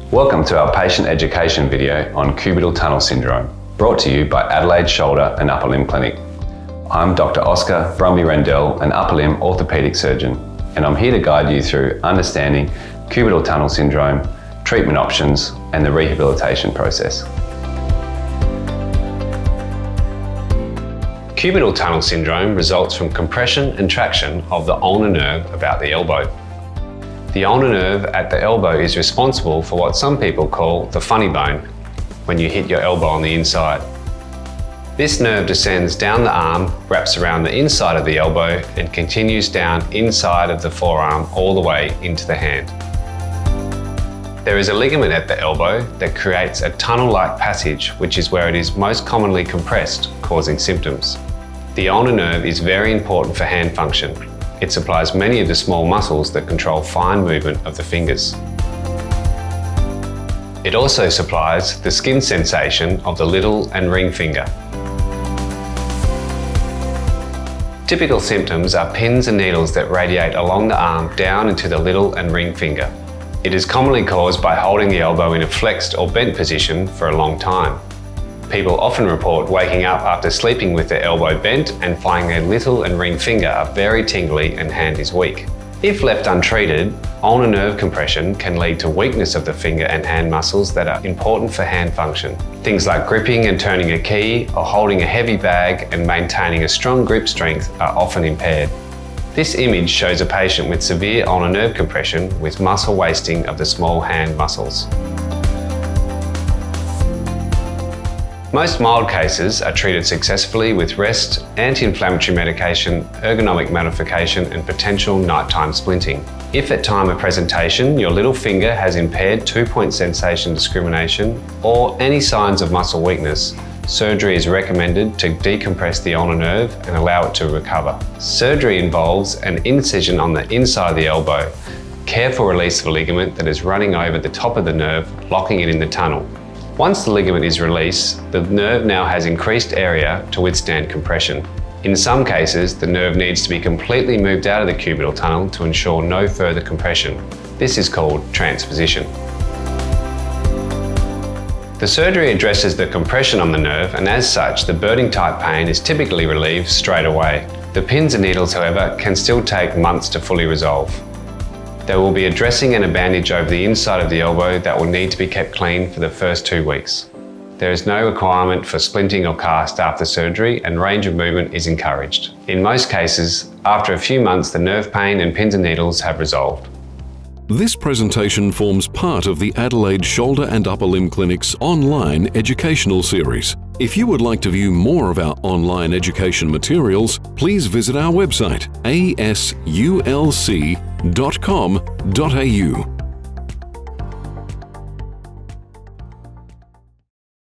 Welcome to our patient education video on Cubital Tunnel Syndrome, brought to you by Adelaide Shoulder and Upper Limb Clinic. I'm Dr. Oscar Brumby-Rendell, an upper limb orthopaedic surgeon, and I'm here to guide you through understanding Cubital Tunnel Syndrome, treatment options, and the rehabilitation process. Cubital tunnel syndrome results from compression and traction of the ulnar nerve about the elbow. The ulnar nerve at the elbow is responsible for what some people call the funny bone when you hit your elbow on the inside. This nerve descends down the arm, wraps around the inside of the elbow, and continues down inside of the forearm all the way into the hand. There is a ligament at the elbow that creates a tunnel-like passage, which is where it is most commonly compressed, causing symptoms. The ulnar nerve is very important for hand function. It supplies many of the small muscles that control fine movement of the fingers. It also supplies the skin sensation of the little and ring finger. Typical symptoms are pins and needles that radiate along the arm down into the little and ring finger. It is commonly caused by holding the elbow in a flexed or bent position for a long time. People often report waking up after sleeping with their elbow bent and finding their little and ring finger are very tingly and hand is weak. If left untreated, ulnar nerve compression can lead to weakness of the finger and hand muscles that are important for hand function. Things like gripping and turning a key or holding a heavy bag and maintaining a strong grip strength are often impaired. This image shows a patient with severe ulnar nerve compression with muscle wasting of the small hand muscles. Most mild cases are treated successfully with rest, anti-inflammatory medication, ergonomic modification, and potential nighttime splinting. If at time of presentation your little finger has impaired two-point sensation discrimination or any signs of muscle weakness, surgery is recommended to decompress the ulnar nerve and allow it to recover. Surgery involves an incision on the inside of the elbow, careful release of a ligament that is running over the top of the nerve, locking it in the tunnel. Once the ligament is released, the nerve now has increased area to withstand compression. In some cases, the nerve needs to be completely moved out of the cubital tunnel to ensure no further compression. This is called transposition. The surgery addresses the compression on the nerve, and as such, the burning type pain is typically relieved straight away. The pins and needles, however, can still take months to fully resolve. There will be a dressing and a bandage over the inside of the elbow that will need to be kept clean for the first 2 weeks. There is no requirement for splinting or cast after surgery, and range of movement is encouraged. In most cases, after a few months, the nerve pain and pins and needles have resolved. This presentation forms part of the Adelaide Shoulder and Upper Limb Clinic's online educational series. If you would like to view more of our online education materials, please visit our website asulc.com.au.